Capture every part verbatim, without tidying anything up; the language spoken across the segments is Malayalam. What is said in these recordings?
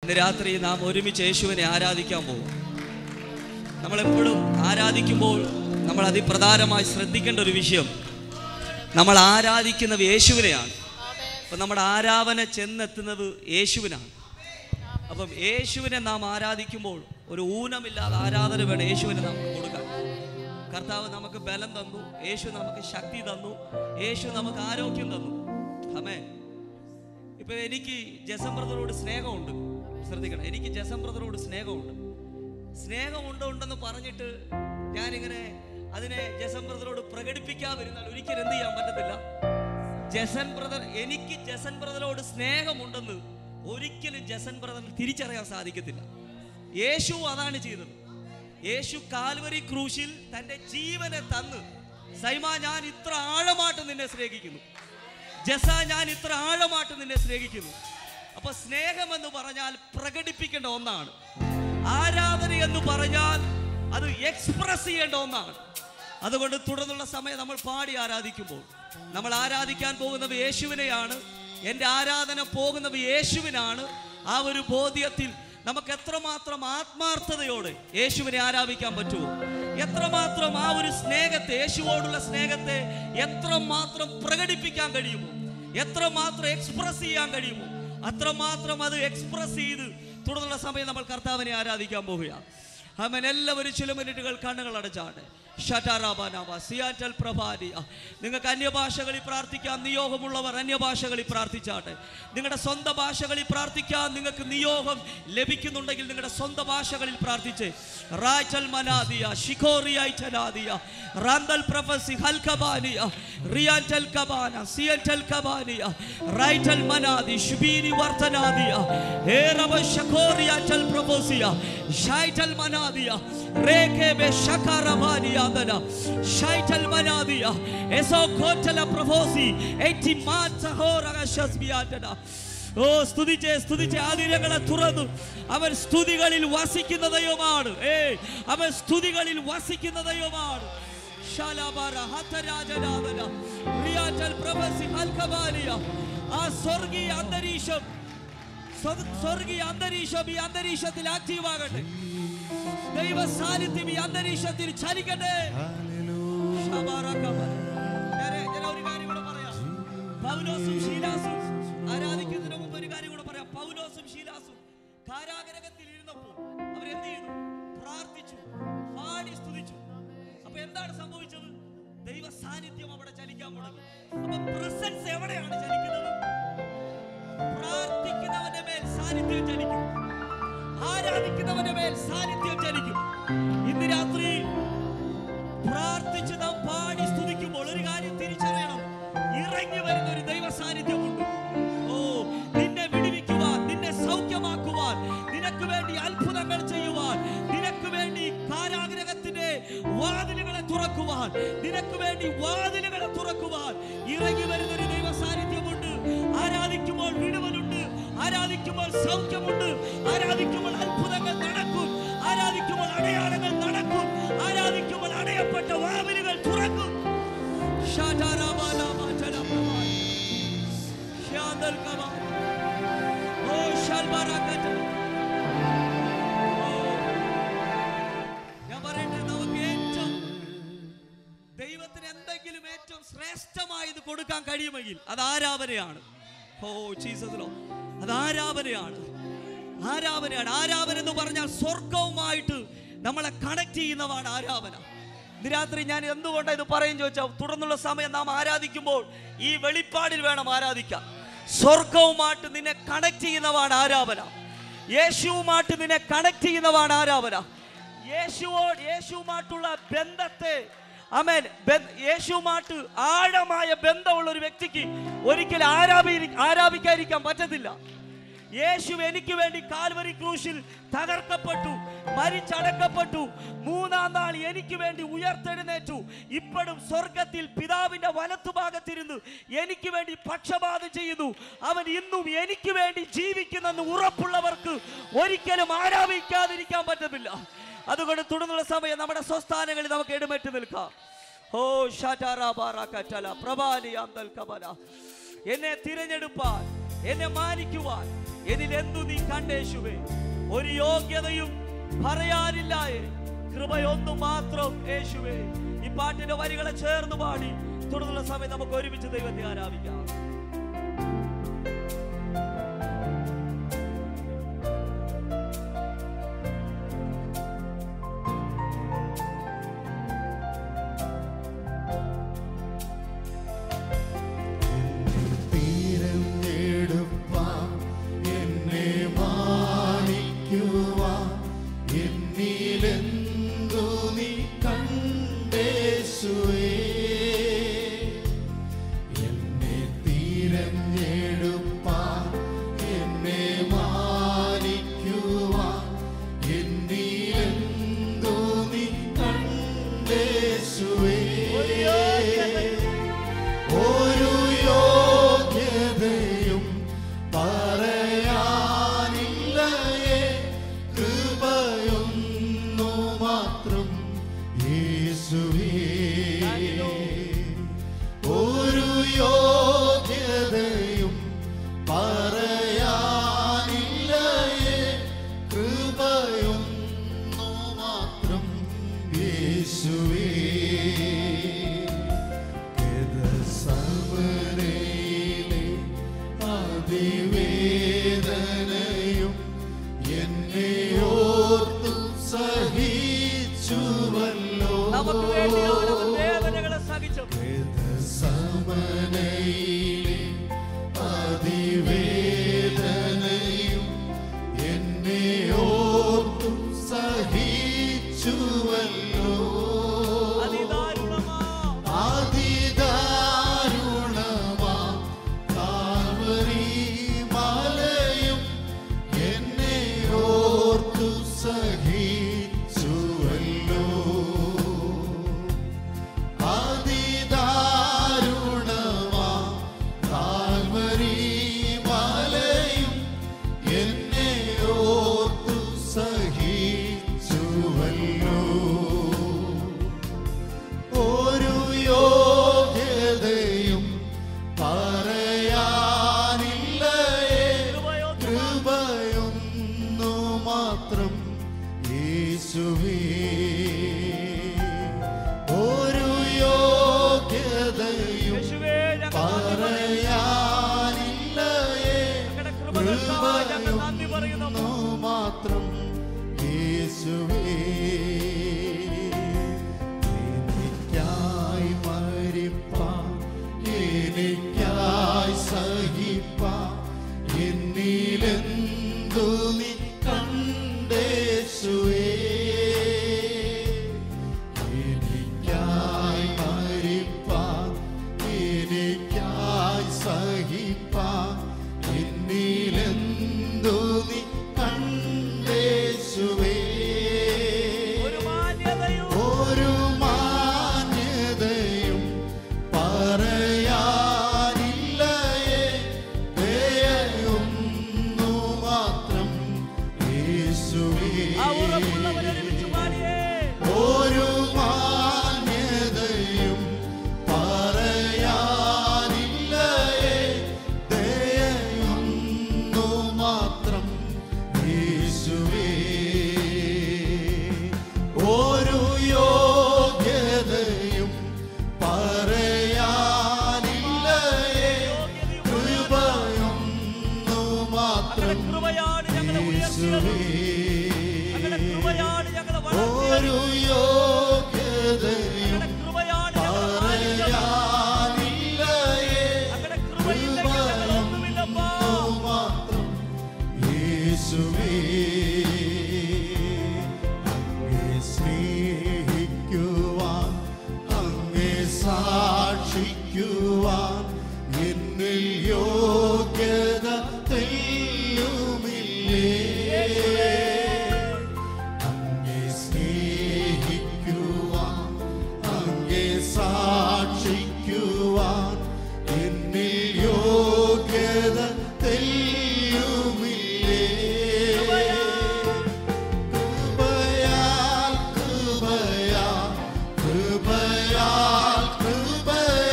ഇന്ന് രാത്രി നാം ഒരുമിച്ച് യേശുവിനെ ആരാധിക്കാൻ പോകും. നമ്മളെപ്പോഴും ആരാധിക്കുമ്പോൾ നമ്മൾ അതിപ്രധാനമായി ശ്രദ്ധിക്കേണ്ട ഒരു വിഷയം, നമ്മൾ ആരാധിക്കുന്നത് യേശുവിനെയാണ്. അപ്പം നമ്മുടെ ആരാധന ചെന്നെത്തുന്നത് യേശുവിനാണ്. അപ്പം യേശുവിനെ നാം ആരാധിക്കുമ്പോൾ ഒരു ഊനമില്ലാതെ ആരാധന വേണം യേശുവിനെ നമുക്ക് കൊടുക്കാൻ. കർത്താവ് നമുക്ക് ബലം തന്നു, യേശു നമുക്ക് ശക്തി തന്നു, യേശു നമുക്ക് ആരോഗ്യം തന്നു. ആമേൻ. ഇപ്പം എനിക്ക് ജസം ബ്രദറോട് സ്നേഹമുണ്ട്. ശ്രദ്ധിക്കണം, എനിക്ക് ജസം ബ്രദറോട് സ്നേഹമുണ്ട്. സ്നേഹമുണ്ട് ഉണ്ടെന്ന് പറഞ്ഞിട്ട് ഞാനിങ്ങനെ അതിനെ ജസൻ ബ്രദറോട് പ്രകടിപ്പിക്കാതിരുന്നാൽ ഒരിക്കലും എന്ത് ചെയ്യാൻ പറ്റത്തില്ല. ജസൻ ബ്രദർ എനിക്ക് ജസൻ ബ്രദറോട് സ്നേഹമുണ്ടെന്ന് ഒരിക്കലും ജസൻ ബ്രദറിന് തിരിച്ചറിയാൻ സാധിക്കത്തില്ല. യേശു അതാണ് ചെയ്തത്. യേശു കാൽവരി ക്രൂശിൽ തൻ്റെ ജീവനെ തന്ന്, സൈമ ഞാൻ ഇത്ര ആഴമായിട്ട് നിന്നെ സ്നേഹിക്കുന്നു, ജസ ഞാൻ ഇത്ര ആഴമായിട്ട് നിന്നെ സ്നേഹിക്കുന്നു. അപ്പൊ സ്നേഹമെന്ന് പറഞ്ഞാൽ പ്രകടിപ്പിക്കേണ്ട ഒന്നാണ്. ആരാധന എന്ന് പറഞ്ഞാൽ അത് എക്സ്പ്രസ് ചെയ്യേണ്ട ഒന്നാണ്. അതുകൊണ്ട് തുടർന്നുള്ള സമയം നമ്മൾ പാടി ആരാധിക്കുമ്പോൾ നമ്മൾ ആരാധിക്കാൻ പോകുന്നത് യേശുവിനെയാണ്. എൻ്റെ ആരാധന പോകുന്നത് യേശുവിനാണ്. ആ ഒരു ബോധ്യത്തിൽ നമുക്ക് എത്രമാത്രം ആത്മാർത്ഥതയോടെ യേശുവിനെ ആരാധിക്കാൻ പറ്റുമോ, എത്രമാത്രം ആ ഒരു സ്നേഹത്തെ, യേശുവോടുള്ള സ്നേഹത്തെ എത്രമാത്രം പ്രകടിപ്പിക്കാൻ കഴിയുമോ, എത്രമാത്രം എക്സ്പ്രസ് ചെയ്യാൻ കഴിയുമോ, അത്രമാത്രം അത് എക്സ്പ്രസ് ചെയ്ത് തുടർന്നുള്ള സമയം നമ്മൾ കർത്താവിനെ ആരാധിക്കാൻ പോവുകയാണ്. ആമേൻ. എല്ലാവരും ചില മിനിറ്റുകൾ കണ്ണുകൾ അടച്ചാണ്. നിങ്ങൾക്ക് അന്യഭാഷകളിൽ പ്രാർത്ഥിക്കാം. നിയോഗമുള്ളവർ അന്യഭാഷകളിൽ പ്രാർത്ഥിച്ചാട്ടെ. നിങ്ങളുടെ സ്വന്തം ഭാഷകളിൽ പ്രാർത്ഥിക്കാൻ നിങ്ങൾക്ക് നിയോഗം ലഭിക്കുന്നുണ്ടെങ്കിൽ നിങ്ങളുടെ സ്വന്തം ഭാഷകളിൽ പ്രാർത്ഥിച്ച് റാച്ചൽ മനാദിയ ഷിഖോറിയായി ചനാദിയ റാന്തൽ പ്രഫസി ഹൽകബാനിയ റിയാറ്റൽ കബാന സിയറ്റൽ കബാനിയ റൈറ്റൽ മനാദി ശുബീനി വർത്തനാദിയ ഹേറവ ഷഖോറിയാറ്റൽ പ്രഫസിയ ഷൈറ്റൽ മനാദിയ റേകേബെ ഷഖറബാനിയ ദന ഷൈറ്റൽ മനാദിയ എസോ കോറ്റല പ്രഫസി എറ്റി മാച്ചഹോറഗ ശസ്ബിയാറ്റന. ഓ സ്തുതിച്ചേ സ്തുതിച്ചേ. ആദിരങ്ങളെ തുറന്നു. അവൻ സ്തുതികളിൽ വസിക്കുന്ന ദൈവമാണ്. ഏ അവൻ സ്തുതികളിൽ വസിക്കുന്ന ദൈവമാണ്. ആ സ്വർഗീയ അന്തരീക്ഷം, സ്വർഗീയ അന്തരീക്ഷം ഈ അന്തരീക്ഷത്തിൽ ആക്റ്റീവ് ആകട്ടെ. ദൈവ സാന്നിധ്യം ഈ അന്തരീക്ഷത്തിൽ ചലിക്കട്ടെ. ഒരു കാര്യം കൂടെ പറയാം. പൗലോസും ശീലാസും ആരാധിക്കുന്നതിന് മുമ്പ് ഒരു കാര്യം കൂടെ പറയാം. പൗലോസും ശീലാസും കാരാഗ്രഹത്തിൽ ഇരുന്നപ്പോൾ അവരെന്ത് ചെയ്തു? പ്രാർത്ഥിച്ചു, പാടി സ്തുതിച്ചു. അപ്പൊ എന്താണ് സംഭവിച്ചത്? ദൈവ സാന്നിധ്യം അവിടെ ചലിക്കാൻ തുടങ്ങി. അപ്പൊ പ്രസൻസ് എവിടെയാണ് ചലിക്കുന്നത്? പ്രാർത്ഥിക്കുന്നവന്റെ മേൽ സാന്നിധ്യം ചലിക്കും, ആരാധിക്കുന്നവന്റെ മേൽ സാന്നിധ്യം ചലിക്കും. ഇന്ന് രാത്രി പ്രാർത്ഥിച്ച് നാം പാടി സ്തുതിക്കുമ്പോൾ ഒരു കാര്യം തിരിച്ചറിയണം, ഇറങ്ങി വരുന്ന ഒരു ദൈവ സാന്നിധ്യമുണ്ട്. ഓ നിന്നെ വിടുവിക്കുവാൻ, നിന്നെ സൗഖ്യമാക്കുവാൻ, നിനക്ക് വേണ്ടി അത്ഭുതങ്ങൾ ചെയ്യുവാൻ, നിനക്ക് വേണ്ടി കാരാഗ്രഹത്തിന്റെ വാതിലുകളെ തുറക്കുവാൻ, നിനക്ക് വേണ്ടി വാതിലുകളെ തുറക്കുവാൻ ഇറങ്ങി വരുന്ന ഒരു ദൈവ സാന്നിധ്യമുണ്ട്. ആരാധിക്കുമ്പോൾ വിടുവലുണ്ട്, ആരാധിക്കുമ്പോൾ സൗഖ്യമുണ്ട്, ആരാധിക്കുമ്പോൾ അത്ഭുതങ്ങൾ നടക്കും, ആരാധിക്കുമ്പോൾ അടയാളങ്ങൾ നടക്കും, ആരാധിക്കുമ്പോൾ അടയപ്പെട്ട വാതിലുകൾ തുറക്കും. ഞാൻ പറയട്ടെ, നമുക്ക് ഏറ്റവും ദൈവത്തിന് എന്തെങ്കിലും ഏറ്റവും ശ്രേഷ്ഠമായത് കൊടുക്കാൻ കഴിയുമെങ്കിൽ അത് ആരാധനയാണ്. ഓ ജീസസിലോ, അത് ആരാധനയാണ്. ആരാധനയാണ്. ആരാധന എന്ന് പറഞ്ഞാൽ സ്വർഗവുമായിട്ട് നമ്മളെ കണക്ട് ചെയ്യുന്നതാണ് ആരാധന. ഇന്ന് രാത്രി ഞാൻ എന്തുകൊണ്ടാണ് ഇത് പറയും ചോദിച്ചാൽ, തുടർന്നുള്ള സമയം നാം ആരാധിക്കുമ്പോൾ ഈ വെളിപ്പാടിൽ വേണം ആരാധിക്കാൻ. സ്വർഗവുമായിട്ട് നിന്നെ കണക്ട് ചെയ്യുന്നതാണ് ആരാധന. യേശുവുമായിട്ട് നിന്നെ കണക്ട് ചെയ്യുന്നതാണ് ആരാധന. യേശുവോട് യേശുവുമായിട്ടുള്ള ബന്ധത്തെ, ആമേൻ, യേശുവുമായിട്ട് ആഴമായ ബന്ധമുള്ള ഒരു വ്യക്തിക്ക് ഒരിക്കലും ആരാധി ആരാധിക്കാതിരിക്കാൻ പറ്റത്തില്ല. യേശു എനിക്ക് വേണ്ടി കാൽവരി ക്രൂശിൽ തകർക്കപ്പെട്ടു, മരിച്ചടക്കപ്പെട്ടു, മൂന്നാം നാൾ എനിക്ക് വേണ്ടി ഉയർത്തെഴുന്നേറ്റു. ഇപ്പോഴും സ്വർഗത്തിൽ പിതാവിന്റെ വലത്തുഭാഗത്തിരുന്ന് എനിക്ക് വേണ്ടി പക്ഷപാതം ചെയ്യുന്നു. അവൻ ഇന്നും എനിക്ക് വേണ്ടി ജീവിക്കുന്നെന്ന് ഉറപ്പുള്ളവർക്ക് ഒരിക്കലും ആരാധിക്കാതിരിക്കാൻ പറ്റത്തില്ല. അതുകൊണ്ട് തുടർന്നുള്ള സമയം നമ്മുടെ സ്വസ്ഥാനങ്ങളിൽ നമുക്ക് എഴുന്നേറ്റ് നിൽക്കാം. ഓ പ്രഭാലി അന്തൽ കബല. എന്നെ തിരഞ്ഞെടുപ്പാൻ, എന്നെ മാനിക്കുവാൻ, ഇതിലെന്തു നീ കണ്ടേശുവേ? ഒരു യോഗ്യതയും പറയാനില്ലായേ, കൃപയൊന്നു മാത്രം യേശുവേ. ഈ പാട്ടിന്റെ വരികളെ ചേർന്ന് പാടി തുടർന്നുള്ള സമയം നമുക്ക് ഒരുമിച്ച് ദൈവത്തെ ആരാധിക്കാം.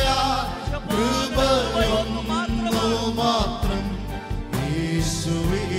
മാത്രം യേശുവേ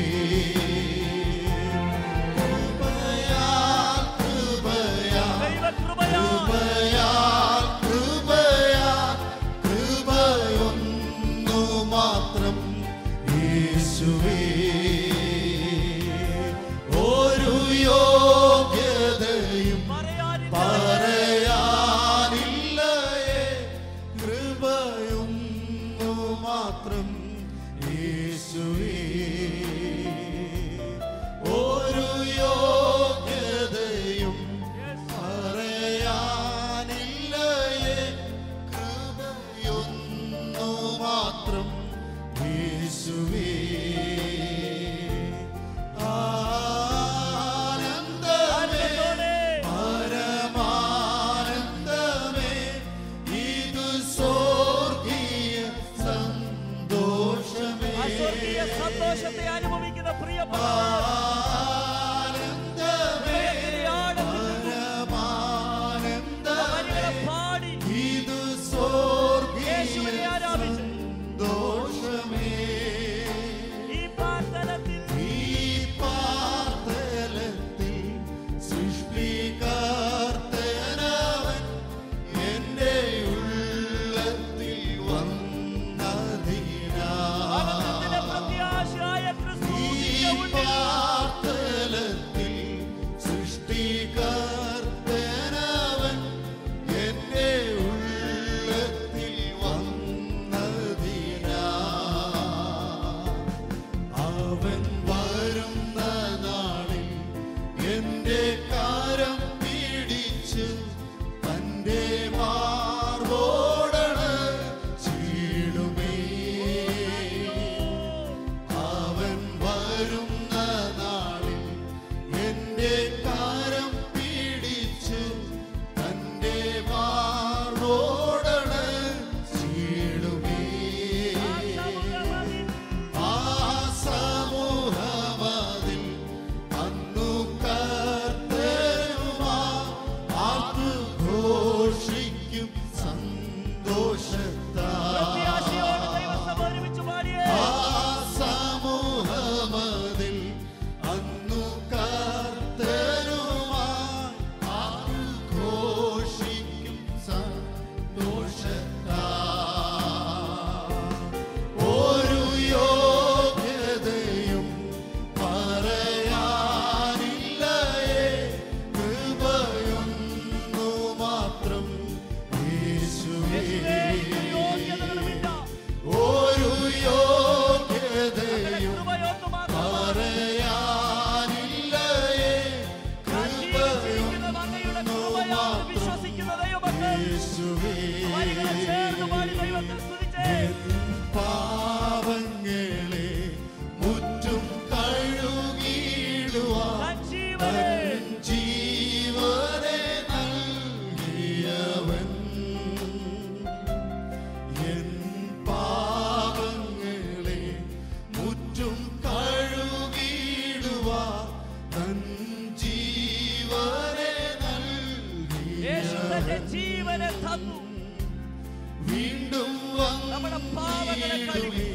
ജീവനെ തന്നു. വീണ്ടും നമ്മുടെ പാവങ്ങളെ കഴുകി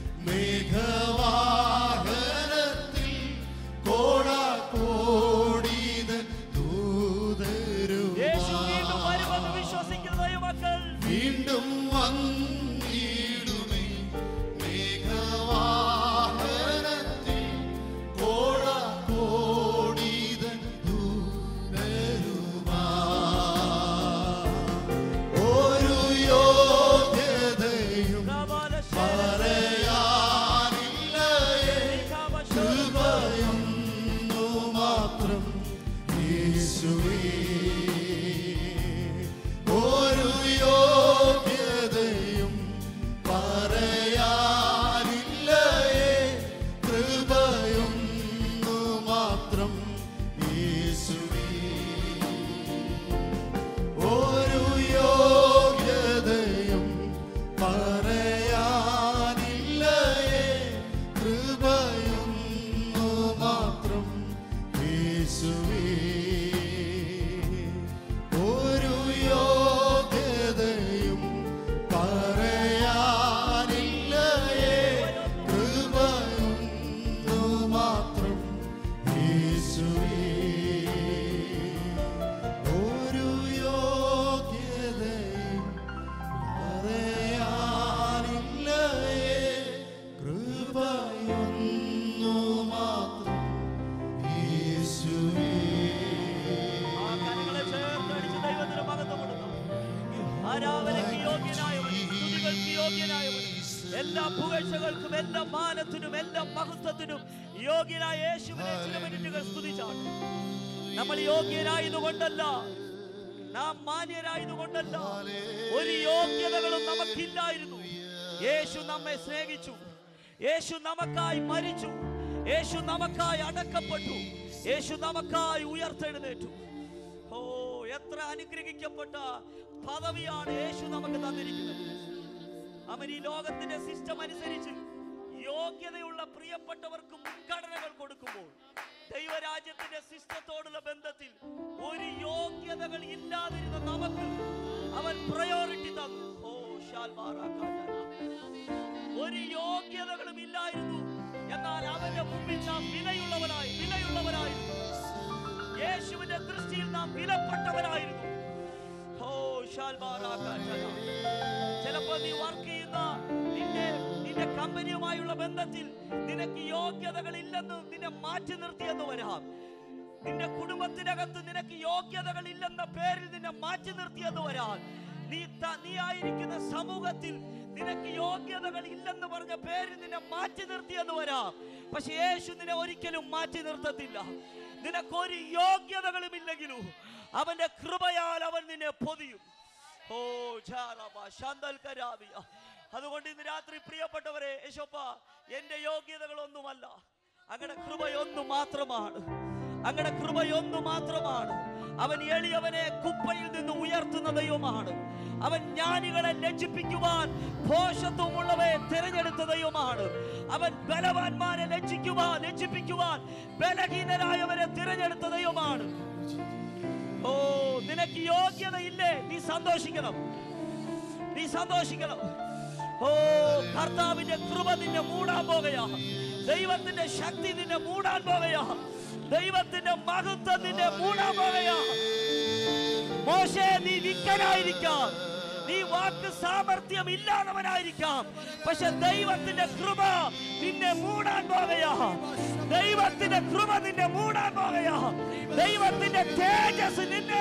മേഘവാഹനത്തിൽ കോടാകോടിതൻ ദൂതരുമായി യേശു വീണ്ടും വരുമെന്ന് വിശ്വസിക്കുന്ന മക്കൾ വീണ്ടും വന്നിടുമേ മേഘവാഹനത്തിൽ കോടാകോടിതൻ ദൂതരുമായി. ഒരു യോഗ്യതയും പറയാനില്ലയേ കൃപയൊന്നു മാത്രം യേശുവേ. ഒരു യോഗ്യതയും പറയാനില്ലയേ കൃപയൊന്നു മാത്രം യേശുവേ. ഒരു യോഗ്യതയും പറയാനില്ലയേ കൃപയൊന്നു മാത്രം യേശുവേ. ഒരു യോഗ്യതയും പറയാനില്ലയേ കൃപയൊന്നു മാത്രം യേശുവേ. ഒരു യോഗ്യതയും പറയാനില്ലയേ കൃപയൊന്നു മാത്രം യേശുവേ. ആ കരങ്ങളെ ചേർത്തടിച്ച് ദൈവത്തിന് മഹത്വം കൊടുക്കാം. ആരാധനയ്ക്ക് യോഗ്യനായവൻ, സ്തുതികൾക്ക് യോഗ്യനായവൻ, എല്ലാ പുകഴ്ചകൾക്കും എല്ലാ മാനത്തിനും എല്ലാ മഹത്വത്തിനും യോഗ്യനായ യേശുവിനെ ചില മിനിറ്റുകൾ സ്തുതിച്ചാണ്. നമ്മൾ യോഗ്യനായതുകൊണ്ടല്ല, നാം മാന്യരായതുകൊണ്ടല്ല, ഒരു യോഗ്യതകളും നമുക്കില്ലായിരുന്നു. യേശു നമ്മെ സ്നേഹിച്ചു, യേശു നമുക്കായി മരിച്ചു, യേശു നമുക്കായി അടക്കപ്പെട്ടു, യേശു നമുക്കായി ഉയർത്തെഴുന്നേറ്റു. ഓ, എത്ര അനുഗ്രഹിക്കപ്പെട്ട പദവിയാണ് യേശു നമുക്ക് തന്നിരിക്കുന്നത്. അവൻ ഈ ലോകത്തിന്റെ സിസ്റ്റം അനുസരിച്ച് യോഗ്യതയുള്ള പ്രിയപ്പെട്ടവർക്ക് മുൻഗണനകൾ കൊടുക്കുമ്പോൾ ദൈവരാജ്യത്തിന്റെ സിസ്റ്റത്തോടുള്ള ബന്ധത്തിൽ ഒരു യോഗ്യതകൾ ഇല്ലാതിരുന്ന നമുക്ക് അവൻ പ്രയോറിറ്റി തന്നു. ഓ ഒരു യോഗ്യതകളും ഇല്ലായിരുന്നു, എന്നാൽ അവന്റെ മുമ്പിൽ നാം വിലയുള്ളവരായി വിലയുള്ളവരായിരുന്നു. യേശുവിന്റെ ദൃഷ്ടിയിൽ നാം വിലപ്പെട്ടവരായിരുന്നു. ഓ ചിലപ്പോ നീ വർക്ക് ചെയ്യുന്ന നിന്റെ നിന്റെ കമ്പനിയുമായുള്ള ബന്ധത്തിൽ നിനക്ക് യോഗ്യതകൾ ഇല്ലെന്ന് നിന്നെ മാറ്റി നിർത്തിയെന്ന് വരാം. നിന്റെ കുടുംബത്തിനകത്ത് നിനക്ക് യോഗ്യതകൾ ഇല്ലെന്ന പേരിൽ നിന്നെ മാറ്റി നിർത്തിയെന്ന് വരാം. നീ നീ ആയിരിക്കുന്ന സമൂഹത്തിൽ നിനക്ക് യോഗ്യതകൾ ഇല്ലെന്ന് പറഞ്ഞ പേരിൽ നിന്നെ മാറ്റി നിർത്തിയെന്ന് വരാം. പക്ഷെ യേശു നിന്നെ ഒരിക്കലും മാറ്റി നിർത്തത്തില്ല. നിനക്കൊരു യോഗ്യതകളും ഇല്ലെങ്കിലും അവന്റെ കൃപയാൽ അവൻ നിന്നെ പൊതിയും. ഓ ശാന്തൽക്കരാവിയ. അതുകൊണ്ട് ഇന്ന് രാത്രി പ്രിയപ്പെട്ടവരെ, യേശോപ്പ എന്റെ യോഗ്യതകളൊന്നുമല്ല, അങ്ങയുടെ കൃപയൊന്നു മാത്രമാണ്, അങ്ങയുടെ കൃപയൊന്നു മാത്രമാണ്. അവൻ എളിയവനെ കുപ്പയിൽ നിന്ന് ഉയർത്തുന്ന ദൈവമാണ്. അവൻ ജ്ഞാനികളെ ലജ്ജിപ്പിക്കുവാൻ ഭോഷത്വമുള്ളവയെ തിരഞ്ഞെടുത്ത ദൈവമാണ്. അവൻ ബലവാന്മാരെ ലജ്ജിക്കുവാൻ ലജ്ജിപ്പിക്കുവാൻ ബലഹീനരായവരെ തിരഞ്ഞെടുത്ത ദൈവമാണ്. ഓ, നിനക്ക് യോഗ്യതയില്ലേ? നീ സന്തോഷിക്കണം, നീ സന്തോഷിക്കണം. ഓ, കർത്താവിന്റെ കൃപ നിന്നെ മൂടാൻ പോകുകയാ. ദൈവത്തിന്റെ ശക്തി നിന്നെ മൂടാൻ പോകുകയാ. ദൈവത്തിന്റെ മഹത്വം നിന്നെ മൂടാൻ പോകുകയാ. മോശേ, നീ വിക്കനായിരിക്കാം, നീ വാക്ക് സാമർത്ഥ്യം ഇല്ലാത്തവനായിരിക്കാം, പക്ഷെ ദൈവത്തിന്റെ കൃപ നിന്നെ മൂടാൻ പോകുകയാ. ദൈവത്തിന്റെ കൃപ നിന്നെ മൂടാൻ പോകുകയാ. ദൈവത്തിന്റെ തേജസ് നിന്നെ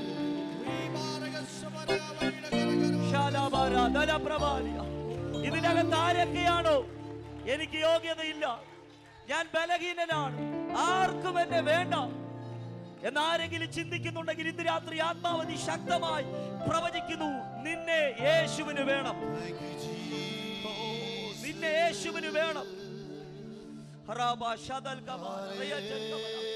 ഇതിനകത്ത് ആരൊക്കെയാണോ എനിക്ക് യോഗ്യതയില്ല, ഞാൻ ബലഹീനനാണ്, ആർക്കും എന്നെ വേണ്ട എന്നാരെങ്കിലും ചിന്തിക്കുന്നുണ്ടെങ്കിൽ ഇന്ന് രാത്രി ആത്മാവധി ശക്തമായി പ്രവചിക്കുന്നു, നിന്നെ യേശുവിന് വേണം, നിന്നെ യേശുവിന് വേണം.